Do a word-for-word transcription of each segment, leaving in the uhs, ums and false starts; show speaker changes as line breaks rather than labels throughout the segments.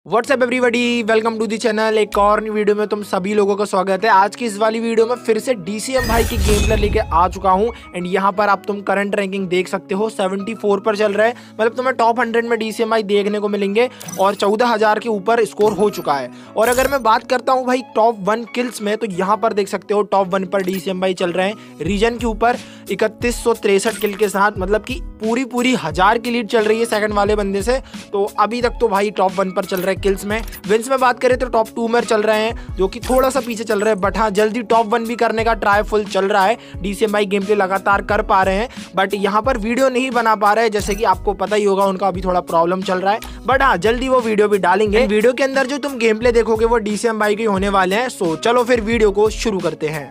WhatsApp everybody, welcome to the channel. एक और नई वीडियो में तुम सभी लोगों का स्वागत है। आज की इस वाली वीडियो में फिर से डीसीएम भाई की गेम प्ले लेके आ चुका हूं एंड यहाँ पर आप तुम करंट रैंकिंग देख सकते हो। चौहत्तर पर चल रहा है, मतलब तुम्हें टॉप हंड्रेड में डीसीएम भाई देखने को मिलेंगे और चौदह हजार के ऊपर स्कोर हो चुका है। और अगर मैं बात करता हूँ भाई टॉप वन किल्स में, तो यहाँ पर देख सकते हो टॉप वन पर डीसीएम भाई चल रहे हैं रीजन के ऊपर इकतीस सौ तिरसठ किल के साथ, मतलब कि पूरी पूरी हजार की लीड चल रही है सेकंड वाले बंदे से। तो अभी तक तो भाई टॉप वन पर चल रहा है किल्स में। विंस में बात करें तो टॉप टू में चल रहे हैं, जो कि थोड़ा सा पीछे चल रहे हैं, बट हाँ जल्दी टॉप वन भी करने का ट्राई फुल चल रहा है। डीसीएम भाई गेम प्ले लगातार कर पा रहे हैं, बट यहाँ पर वीडियो नहीं बना पा रहे हैं, जैसे कि आपको पता ही होगा उनका अभी थोड़ा प्रॉब्लम चल रहा है। बट हाँ जल्दी वो वीडियो भी डालेंगे। वीडियो के अंदर जो तुम गेम प्ले देखोगे वो डीसीएम भाई के होने वाले हैं। सो चलो फिर वीडियो को शुरू करते हैं।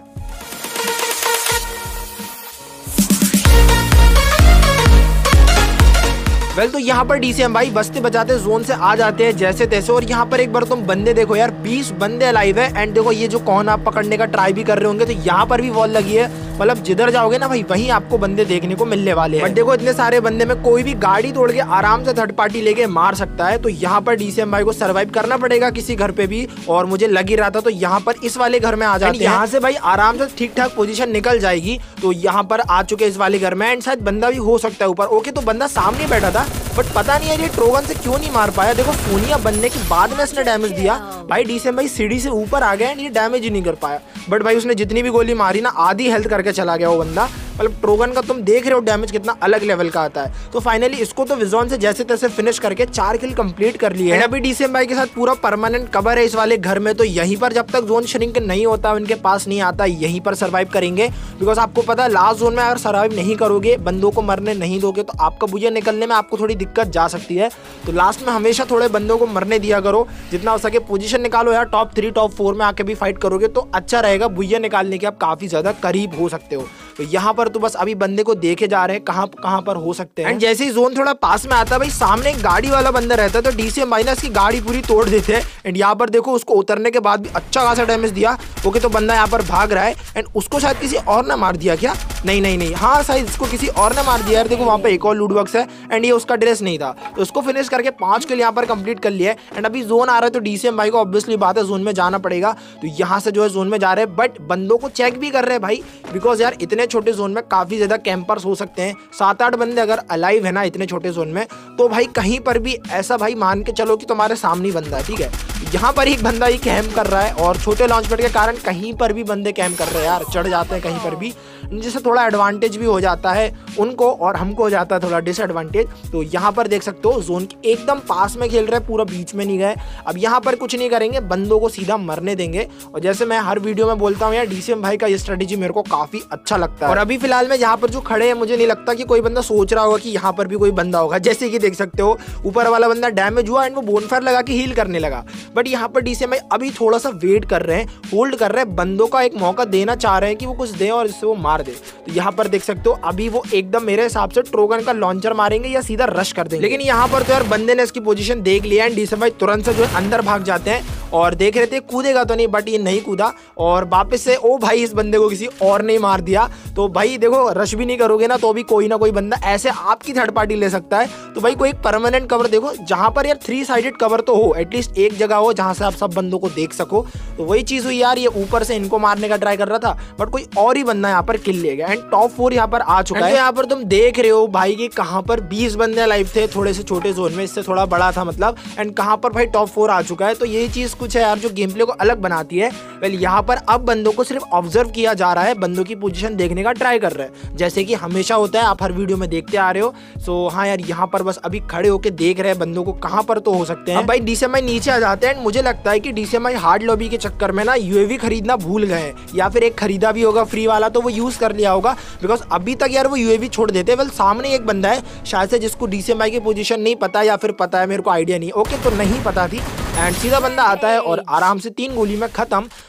वेल तो यहाँ पर डीसीएम भाई बचते बचाते जोन से आ जाते हैं जैसे तैसे। और यहाँ पर एक बार तुम बंदे देखो यार, बीस बंदे अलाइव है। एंड देखो ये जो कौन आप पकड़ने का ट्राई भी कर रहे होंगे, तो यहाँ पर भी वॉल लगी है, मतलब जिधर जाओगे ना भाई वहीं आपको बंदे देखने को मिलने वाले हैं। बट देखो इतने सारे बंदे में कोई भी गाड़ी तोड़ के आराम से थर्ड पार्टी लेके मार सकता है। तो यहाँ पर डीसीएम भाई को सर्वाइव करना पड़ेगा किसी घर पे भी, और मुझे लग ही रहा था। तो यहाँ पर इस वाले घर में आ जाते हैं, यहाँ से भाई आराम से ठीक ठाक पोजीशन निकल जाएगी। तो यहाँ पर आ चुके इस वाले घर में, एंड शायद बंदा भी हो सकता है ऊपर। ओके तो बंदा सामने बैठा था, बट पता नहीं है ये ट्रोगन से क्यों नहीं मार पाया। देखो सोनिया बनने के बाद में इसने डैमेज दिया भाई। डीसीएम भाई सीढ़ी से ऊपर आ गया एंड ये डैमेज ही नहीं कर पाया। बट भाई उसने जितनी भी गोली मारी ना, आधी हेल्थ करके चला गया वो बंदा। मतलब ट्रोगन का तुम देख रहे हो डैमेज कितना अलग लेवल का आता है। तो फाइनली इसको तो विजॉन से जैसे तैसे फिनिश करके चार किल कंप्लीट कर लिए हैं। अभी डीसीएम भाई के साथ पूरा परमानेंट कवर है इस वाले घर में। तो यहीं पर जब तक जोन श्रिंक नहीं होता, उनके पास नहीं आता, यहीं पर सर्वाइव करेंगे। बिकॉज आपको पता है लास्ट जोन में अगर सर्वाइव नहीं करोगे, बंदों को मरने नहीं दोगे, तो आपका बुझे निकलने में आपको थोड़ी दिक्कत जा सकती है। तो लास्ट में हमेशा थोड़े बंदों को मरने दिया करो, जितना हो सके पोजीशन निकालो यार। टॉप थ्री टॉप फोर में आके भी फाइट करोगे तो अच्छा रहेगा, बुझे निकालने के आप काफी ज्यादा करीब हो सकते हो। तो यहाँ पर तो बस अभी बंदे को देखे जा रहे हैं कहाँ कहाँ पर हो सकते हैं। एंड जैसे ही जोन थोड़ा पास में आता है भाई, सामने एक गाड़ी वाला बंदा रहता है, तो डीसीएम भाई ना इसकी गाड़ी पूरी तोड़ देते हैं। एंड यहाँ पर देखो उसको उतरने के बाद भी अच्छा खासा डैमेज दिया। ओके तो बंदा यहाँ पर भाग रहा है, एंड उसको शायद किसी और ने मार दिया क्या? नहीं नहीं नहीं, हाँ शायद इसको किसी और ने मार दिया यार। देखो वहाँ पे एक और लूट बॉक्स है एंड ये उसका ड्रेस नहीं था, तो उसको फिनिश करके पांच किल यहाँ पर कंप्लीट कर लिया है। एंड अभी जोन आ रहा है, तो डीसीएम भाई को ऑब्वियसली बात है जोन में जाना पड़ेगा। तो यहाँ से जो है जोन में जा रहे हैं, बट बंदों को चेक भी कर रहे हैं भाई, बिकॉज यार इतने छोटे जोन में काफी ज्यादा कैंपर्स हो सकते हैं। सात आठ बंदे अगर अलाइव है ना इतने छोटे जोन में, तो भाई कहीं पर भी ऐसा भाई मान के चलो कि तुम्हारे सामने बंदा है, ठीक है। यहाँ पर एक बंदा ही कैम्प कर रहा है, और छोटे लॉन्च पैड के कारण कहीं पर भी बंदे कैम्प कर रहे हैं यार, चढ़ जाते हैं कहीं पर भी, जिससे थोड़ा एडवांटेज भी हो जाता है उनको और हमको हो जाता है थोड़ा डिसएडवांटेज। तो यहाँ पर देख सकते हो जोन के एकदम पास में खेल रहे हैं, पूरा बीच में नहीं गए। अब यहाँ पर कुछ नहीं करेंगे, बंदों को सीधा मरने देंगे। और जैसे मैं हर वीडियो में बोलता हूँ यार, डीसीएम भाई का ये स्ट्रेटेजी मेरे को काफी अच्छा लगता है। और अभी फिलहाल में यहाँ पर जो खड़े हैं, मुझे नहीं लगता कि कोई बंदा सोच रहा होगा कि यहाँ पर भी कोई बंदा होगा। जैसे कि देख सकते हो ऊपर वाला बंदा डैमेज हुआ एंड वो बोनफायर लगा के हील करने लगा। बट यहाँ पर डीसीएम भाई अभी थोड़ा सा वेट कर रहे हैं, होल्ड कर रहे हैं, बंदों का एक मौका देना चाह रहे हैं कि वो कुछ दें और इससे वो मार दे। तो यहाँ पर देख सकते हो अभी वो एकदम मेरे हिसाब से ट्रोगन का लॉन्चर मारेंगे या सीधा रश कर देंगे। लेकिन यहाँ पर तो यार बंदे ने इसकी पोजीशन देख लिया एंड डीसीएम भाई तुरंत से जो है अंदर भाग जाते हैं और देख रहे थे कूदेगा तो नहीं, बट ये नहीं कूदा और वापस से ओ भाई इस बंदे को किसी और ने मार दिया। तो भाई देखो रश भी नहीं करोगे ना, तो भी कोई ना कोई बंदा ऐसे आपकी थर्ड पार्टी ले सकता है। तो भाई कोई एक परमानेंट कवर देखो, जहां पर यार थ्री साइडेड कवर तो हो, एटलीस्ट एक जगह हो जहां से आप सब बंदों को देख सको। तो वही चीज हुई यार, ये ऊपर से इनको मारने का ट्राई कर रहा था, बट कोई और ही बंदा यहाँ पर किल ले गया। एंड टॉप फोर यहाँ पर आ चुका है। यहाँ पर तुम देख रहे हो भाई कि कहाँ पर बीस बंदे लाइव थे थोड़े से छोटे जोन में, इससे थोड़ा बड़ा था मतलब, एंड कहाँ पर भाई टॉप फोर आ चुका है। तो यही चीज कुछ है यार जो गेम प्ले को अलग बनाती है। वेल यहाँ पर अब बंदों को सिर्फ ऑब्जर्व किया जा रहा है, बंदों की पोजीशन देखने का ट्राई कर रहे हैं, जैसे कि हमेशा होता है, आप हर वीडियो में देखते आ रहे हो। सो हाँ यार यहाँ पर बस अभी खड़े होके देख रहे हैं बंदों को कहाँ पर तो हो सकते हैं। अब भाई डीसीएम भाई नीचे आ जाते हैं। मुझे लगता है कि डीसीएम भाई हार्ड लॉबी के चक्कर में ना यूएवी खरीदना भूल गए, या फिर एक खरीदा भी होगा फ्री वाला, तो वो यूज कर लिया होगा। बिकॉज अभी तक यार वो यूएवी छोड़ देते। वेल सामने एक बंदा है शायद से जिसको डीसीएम भाई की पोजीशन नहीं पता, या फिर पता है मेरे को आइडिया नहीं। ओके तो नहीं पता थी, एंड सीधा बंदा आता है और आराम से तीन गोली में खत्म।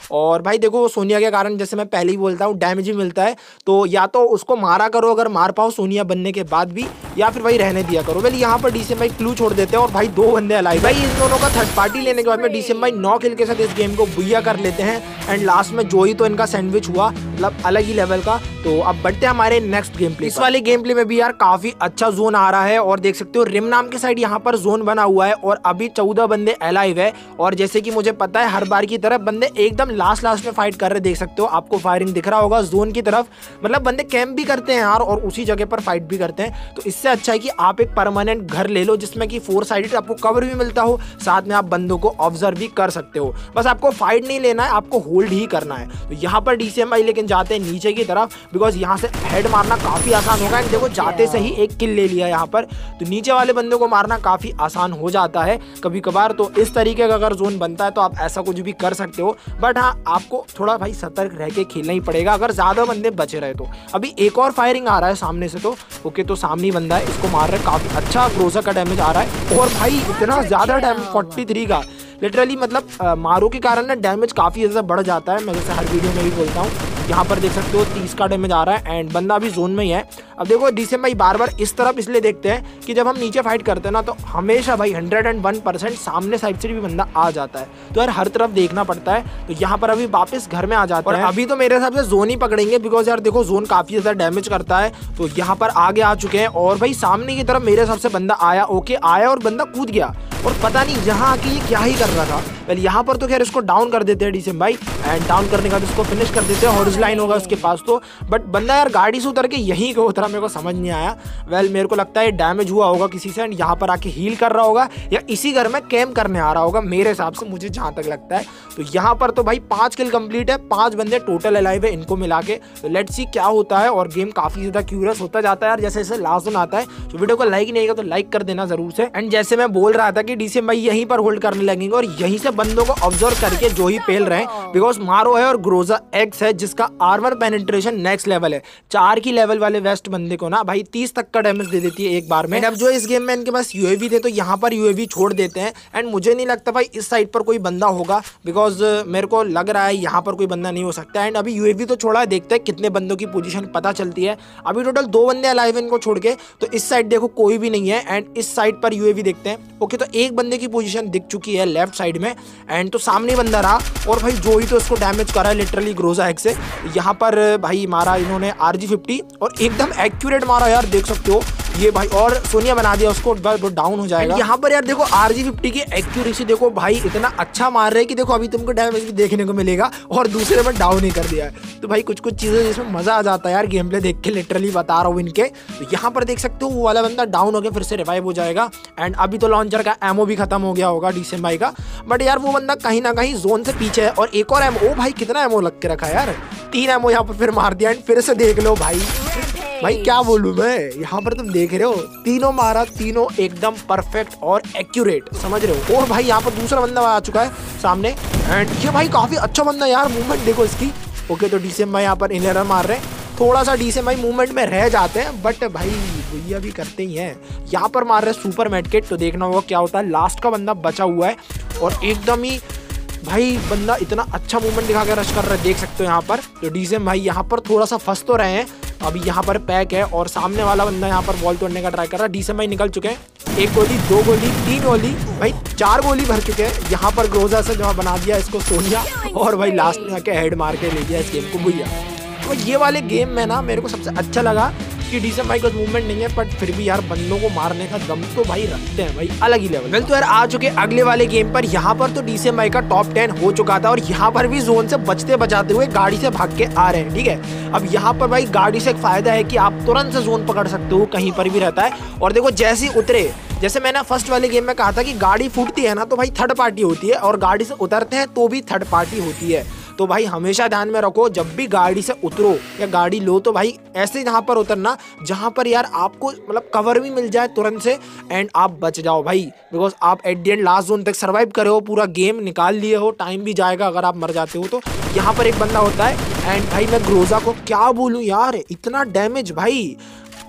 और भाई देखो सोनिया के कारण जैसे मैं पहले ही बोलता हूँ डैमेज भी मिलता है, तो या तो उसको मारा करो अगर मार पाओ सोनिया बनने के बाद भी, या फिर भाई रहने दिया करो। वेल यहाँ पर डीसीएम भाई क्लू छोड़ देते हैं और भाई दो बंदे अलाइव। भाई इन दोनों का थर्ड पार्टी लेने के बाद में डीसीएम भाई नौ किल के साथ इस गेम को बुइया कर लेते हैं। एंड लास्ट में जो ही तो इनका सैंडविच हुआ, मतलब अलग ही लेवल का। तो अब बढ़ते हैं हमारे नेक्स्ट गेम प्ले। इस वाले गेम प्ले में भी यार काफी अच्छा जोन आ रहा है और देख सकते हो रिम नाम की साइड यहाँ पर जोन बना हुआ है और अभी चौदह बंदे अलाइव है। और जैसे कि मुझे पता है हर बार की तरफ बंदे एकदम लास्ट लास्ट में फाइट कर रहे, देख सकते हो आपको फायरिंग दिख रहा होगा जोन की तरफ, मतलब बंदे कैंप भी करते हैं यार और उसी जगह पर फाइट भी करते हैं। तो इससे अच्छा है कि आप एक परमानेंट घर ले लो जिसमें कि फोर साइडेड आपको कवर भी मिलता हो, साथ में आप बंदों को ऑब्जर्व भी कर सकते हो। बस आपको फाइट नहीं लेना है, आपको होल्ड ही करना है। तो यहाँ पर डीसीएम भाई लेकिन जाते हैं नीचे की तरफ, बिकॉज यहाँ से हेड मारना काफी आसान होगा। एंड देखो जाते से ही एक किल ले लिया यहाँ पर, तो नीचे वाले बंदों को मारना काफी आसान हो जाता है कभी कभार। तो इस तरीके का अगर जोन बनता है तो आप ऐसा कुछ भी कर सकते हो, बट हाँ आपको थोड़ा भाई सतर्क रह के खेलना ही पड़ेगा अगर ज्यादा बंदे बचे रहे तो। अभी एक और फायरिंग आ रहा है सामने से, तो ओके तो सामने बंदा है, इसको मार रहे, काफी अच्छा ग्रोजा का डैमेज आ रहा है। और भाई इतना ज्यादा डैमेज फोर्टी थ्री का लिटरली, मतलब आ, मारो के कारण ना डैमेज काफ़ी ज़्यादा बढ़ जाता है। मैं जैसे हर वीडियो में भी बोलता हूँ, यहाँ पर देख सकते हो तीस का डैमेज आ रहा है एंड बंदा अभी जोन में ही है। अब देखो डीसीएम भाई बार बार इस तरफ इसलिए देखते हैं कि जब हम नीचे फाइट करते हैं ना तो हमेशा भाई हंड्रेड एंड वन परसेंट सामने साइड से भी बंदा आ जाता है, तो यार हर तरफ देखना पड़ता है। तो यहाँ पर अभी वापस घर में आ जाता है और अभी तो मेरे हिसाब से जोन ही पकड़ेंगे, बिकॉज यार देखो जोन काफ़ी ज़्यादा डैमेज करता है। तो यहाँ पर आगे आ चुके हैं और भाई सामने की तरफ मेरे हिसाब से बंदा आया, ओके आया और बंदा कूद गया और पता नहीं यहाँ आके ये क्या ही कर रहा था। पहले यहाँ पर तो खैर इसको डाउन कर देते हैं डीसीएम भाई, एंड डाउन करने के बाद इसको फिनिश कर देते हैं। हॉरिजॉन्टल लाइन होगा उसके पास तो, बट बंदा यार गाड़ी से उतर के यहीं को उतरा, मेरे को समझ नहीं आया। वेल मेरे को लगता है डैमेज हुआ होगा किसी से एंड यहाँ पर आके हील कर रहा होगा या इसी घर में कैम्प करने आ रहा होगा मेरे हिसाब से, मुझे जहाँ तक लगता है। तो यहाँ पर तो भाई पाँच किल कंप्लीट है, पाँच बंदे टोटल अलाइव है इनको मिला के। तो लेट्स सी क्या होता है और गेम काफ़ी ज़्यादा क्यूरियस होता जाता है यार जैसे जैसे लास्ट जोन आता है। तो वीडियो को लाइक नहीं आएगा तो लाइक कर देना जरूर से। एंड जैसे मैं बोल रहा था कि डीसीएम भाई यहीं पर होल्ड करने लगेंगे और यहीं से बंदों को ऑब्जर्व करके जो ही पेल रहे हैं, बिकॉज मारो है और ग्रोजा एक्स है जिसका आर्मर पेनिट्रेशन नेक्स्ट लेवल है। चार की लेवल वाले वेस्ट बंदे को ना भाई तीस तक का डैमेज दे देती है एक बार में। अब जो इस गेम में इनके पास यूएवी थे तो यहाँ पर यूएवी छोड़ देते हैं एंड मुझे नहीं लगता भाई इस साइड पर कोई बंदा होगा, बिकॉज मेरे को लग रहा है यहाँ पर कोई बंदा नहीं हो सकता। एंड अभी यूएवी तो छोड़ा है, देखते हैं कितने बंदों की पोजीशन पता चलती है। अभी टोटल दो बंदे अलाइव हैं इनको छोड़ के, तो इस साइड देखो कोई भी नहीं है एंड इस साइड पर यूएवी देखते हैं। ओके तो एक बंदे की पोजीशन दिख चुकी है लेफ्ट साइड में एंड तो सामने बंदा रहा और भाई जो ही तो इसको डैमेज करा है लिटरली ग्रोजा एक्स से। यहाँ पर भाई मारा इन्होंने आर जी फिफ्टी और एकदम एक्यूरेट मारा यार, देख सकते हो ये भाई, और सोनिया बना दिया उसको, डाउन हो जाएगा। यहाँ पर यार देखो आर जी फिफ्टी की एक्यूरेसी देखो भाई इतना अच्छा मार रहे हैं कि देखो अभी तुमको डैमेज भी देखने को मिलेगा और दूसरे में डाउन ही कर दिया है। तो भाई कुछ कुछ चीज़ें जिसमें मजा आ जाता है यार गेम प्ले देख के, लिटरली बता रहा हूँ इनके। तो यहाँ पर देख सकते हो वो वाला बंदा डाउन हो गया, फिर से रिवाइव हो जाएगा एंड अभी तो लॉन्चर का एमओ भी खत्म हो गया होगा डीसीएम भाई का, बट यार वो बंदा कहीं ना कहीं जोन से पीछे है। और एक और एमओ, ओ भाई कितना एमओ लग के रखा है यार, तीन एमओ यहाँ पर फिर मार दिया एंड फिर से देख लो भाई भाई क्या बोलूं मैं, यहाँ पर तुम देख रहे हो तीनों मारा, तीनों एकदम परफेक्ट और एक्यूरेट, समझ रहे हो। और भाई यहाँ पर दूसरा बंदा आ चुका है सामने एंड ये भाई काफी अच्छा बंदा यार, मूवमेंट देखो इसकी। ओके तो डीसीएम भाई यहाँ पर इनर मार रहे हैं, थोड़ा सा डीसीएम भाई मूवमेंट में रह जाते हैं बट भाई भैया भी करते ही हैं। यहाँ पर मार रहे हैं सुपर मेडकिट, तो देखना होगा क्या होता है। लास्ट का बंदा बचा हुआ है और एकदम ही भाई बंदा इतना अच्छा मूवमेंट दिखा के रश कर रहा है, देख सकते हो यहाँ पर। तो डीसीएम भाई यहाँ पर थोड़ा सा फंस तो रहे हैं, अभी यहाँ पर पैक है और सामने वाला बंदा यहाँ पर वॉल तोड़ने का ट्राई कर रहा है। डीसीएम भाई निकल चुके हैं, एक गोली, दो गोली, तीन गोली, भाई चार गोली भर चुके हैं। यहाँ पर ग्रोजा से जहाँ बना दिया इसको सोनिया और भाई लास्ट में आके हेड मार के ले लिया इस गेम को भैया। तो ये वाले गेम में ना मेरे को सबसे अच्छा लगा कि डीसीएम भाई का मूवमेंट नहीं है बट फिर भी यार बंदों को मारने का दम तो भाई रखते हैं भाई, अलग ही लेवल। वेल तो यार आ चुके अगले वाले गेम पर। यहाँ पर तो डीसीएम भाई का टॉप टेन हो चुका था और यहाँ पर भी जोन से बचते बचाते हुए गाड़ी से भाग के आ रहे हैं, ठीक है। अब यहाँ पर भाई गाड़ी से एक फायदा है कि आप तुरंत से जोन पकड़ सकते हो, कहीं पर भी रहता है। और देखो जैसे ही उतरे, जैसे मैंने फर्स्ट वाले गेम में कहा था कि गाड़ी फूटती है ना तो भाई थर्ड पार्टी होती है और गाड़ी से उतरते हैं तो भी थर्ड पार्टी होती है। तो भाई हमेशा ध्यान में रखो जब भी गाड़ी से उतरो या गाड़ी लो तो भाई ऐसे जहाँ पर उतरना जहाँ पर यार आपको मतलब कवर भी मिल जाए तुरंत से एंड आप बच जाओ भाई, बिकॉज आप at the end last zone तक सर्वाइव करे हो, पूरा गेम निकाल लिए हो, टाइम भी जाएगा अगर आप मर जाते हो तो। यहाँ पर एक बंदा होता है एंड भाई मैं ग्रोजा को क्या बोलूँ यार, इतना डैमेज भाई,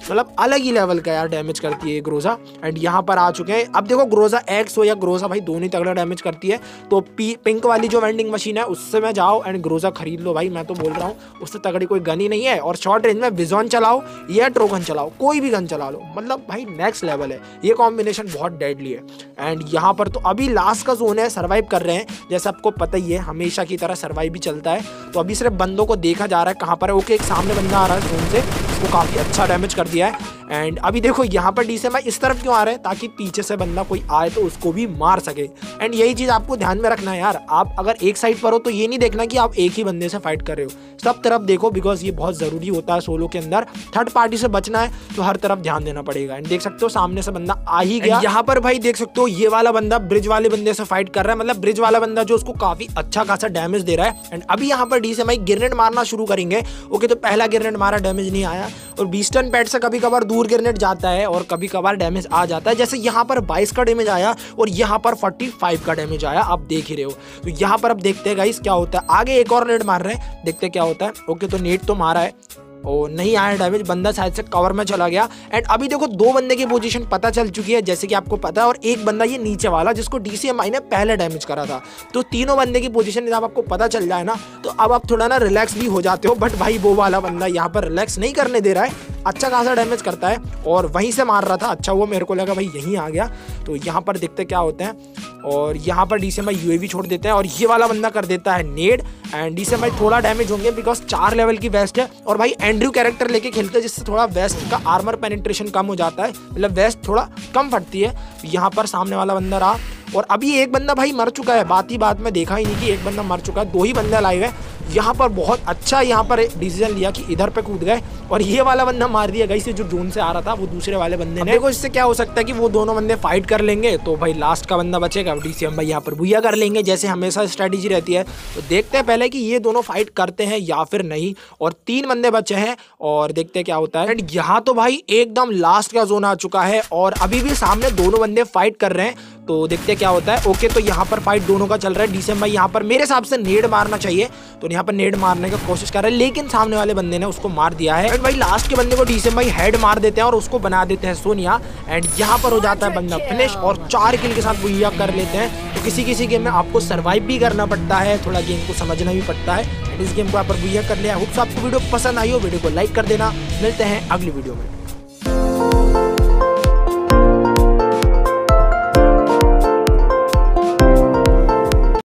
मतलब अलग ही लेवल का यार डैमेज करती है ये ग्रोजा। एंड यहाँ पर आ चुके हैं। अब देखो ग्रोजा एक्स हो या ग्रोजा भाई दोनों ही तगड़ा डैमेज करती है। तो पी पिंक वाली जो वेंडिंग मशीन है उससे मैं जाओ एंड ग्रोजा खरीद लो भाई, मैं तो बोल रहा हूँ उससे तगड़ी कोई गन ही नहीं है। और शॉर्ट रेंज में विजॉन चलाओ या ट्रोगन चलाओ, कोई भी गन चला लो, मतलब भाई नेक्स्ट लेवल है। ये कॉम्बिनेशन बहुत डेडली है। एंड यहाँ पर तो अभी लास्ट का जोन है, सर्वाइव कर रहे हैं, जैसे आपको पता ही है हमेशा की तरह सर्वाइव भी चलता है। तो अभी सिर्फ बंदों को देखा जा रहा है कहाँ पर है। ओके, एक सामने बंदा आ रहा है जोन से, उसको काफ़ी अच्छा डैमेज कर दिया है। एंड अभी देखो यहाँ पर डीसीएम भाई इस तरफ क्यों आ रहे हैं, ताकि पीछे से बंदा कोई आए तो उसको भी मार सके। एंड यही चीज़ आपको ध्यान में रखना है यार, आप अगर एक साइड पर हो तो ये नहीं देखना कि आप एक ही बंदे से फाइट कर रहे हो, सब तरफ देखो, बिकॉज ये बहुत ज़रूरी होता है सोलो के अंदर। थर्ड पार्टी से बचना है तो हर तरफ ध्यान देना पड़ेगा। एंड देख सकते हो सामने से बंदा आ ही गया। यहाँ पर भाई देख सकते हो ये वाला बंदा ब्रिज वाले बंदे से फाइट कर रहा है, मतलब ब्रिज वाला बंदा जो उसको काफी अच्छा खासा डैमेज दे रहा है। एंड अभी यहाँ पर डीसीएम भाई ग्रेनेड मारना शुरू करेंगे। ओके, तो पहला ग्रेनेड मारा, डैमेज नहीं आया। और बीस्टन पैड से कभी कभार दूर ग्रेनेड जाता है और कभी कभार डैमेज आ जाता है। जैसे यहाँ पर बाईस का डैमेज आया और यहाँ पर पैंतालीस का डैमेज आया, आप देख ही रहे हो। तो यहाँ पर अब देखते हैं गाइस क्या होता है। आगे एक और नेट मार रहे हैं, देखते हैं क्या होता है। ओके, तो नेट तो मारा है और नहीं आया डैमेज, बंदा शायद से कवर में चला गया। एंड अभी देखो दो बंदे की पोजीशन पता चल चुकी है जैसे कि आपको पता है, और एक बंदा ये नीचे वाला जिसको डीसीएम ने पहले डैमेज करा था। तो तीनों बंदे की पोजीशन जब आपको पता चल जाए ना तो अब आप थोड़ा ना रिलैक्स भी हो जाते हो। बट भाई वो वाला बंदा यहाँ पर रिलैक्स नहीं करने दे रहा है, अच्छा खासा डैमेज करता है और वहीं से मार रहा था। अच्छा वो मेरे को लगा भाई यहीं आ गया। तो यहाँ पर देखते क्या होता है। और यहाँ पर डीसीएम भाई यूएवी छोड़ देते हैं और ये वाला बंदा कर देता है नेड। एंड डीसीएम भाई थोड़ा डैमेज होंगे बिकॉज चार लेवल की वेस्ट है। और भाई एंड्रयू कैरेक्टर लेके खेलते हैं जिससे थोड़ा वेस्ट का आर्मर पेनिट्रेशन कम हो जाता है, मतलब वेस्ट थोड़ा कम फटती है। यहाँ पर सामने वाला बंदा रहा और अभी एक बंदा भाई मर चुका है। बात ही बात में देखा ही नहीं कि एक बंदा मर चुका है, दो ही बंदा लाइव है। यहाँ पर बहुत अच्छा यहाँ पर डिसीजन लिया कि इधर पे कूद गए और ये वाला बंदा मार दिया गई से जो जोन से आ रहा था वो दूसरे वाले बंदे ने। देखो इससे क्या हो सकता है कि वो दोनों बंदे फाइट कर लेंगे तो भाई लास्ट का बंदा बचेगा, डीसीएम भाई यहाँ पर भूया कर लेंगे जैसे हमेशा स्ट्रेटेजी रहती है। तो देखते हैं पहले कि ये दोनों फाइट करते हैं या फिर नहीं। और तीन बंदे बचे हैं और देखते हैं क्या होता है। एंड यहाँ तो भाई एकदम लास्ट का जोन आ चुका है और अभी भी सामने दोनों बंदे फाइट कर रहे हैं। तो देखते हैं क्या होता है। ओके, तो यहाँ पर फाइट दोनों का चल रहा है। डीसीएम भाई यहाँ पर मेरे हिसाब से नेड मारना चाहिए, तो यहाँ पर नेड मारने का कोशिश कर रहे हैं लेकिन सामने वाले बंदे ने उसको मार दिया है। एंड भाई लास्ट के बंदे को डीसीएम भाई हेड मार देते हैं और उसको बना देते हैं सोनिया। एंड यहाँ पर हो जाता है बंदा फिनिश और चार किल के साथ बुइया कर लेते हैं। तो किसी किसी गेम में आपको सर्वाइव भी करना पड़ता है, थोड़ा गेम को समझना भी पड़ता है। इस गेम को यहाँ पर बुइया कर लिया। होप्स आपको वीडियो पसंद आई हो, वीडियो को लाइक कर देना। मिलते हैं अगली वीडियो में।